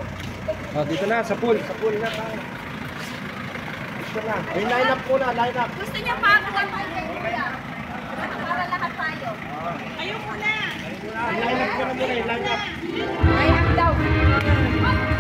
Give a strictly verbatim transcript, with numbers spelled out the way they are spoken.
Oh, dito na, sa pool. Sa pool na tayo. Dito na. Ay, line up muna, line up. Gusto niya pa ako lang kayo kuya. Para lahat tayo. Kayo muna. Line up muna muna, line up. Line up daw.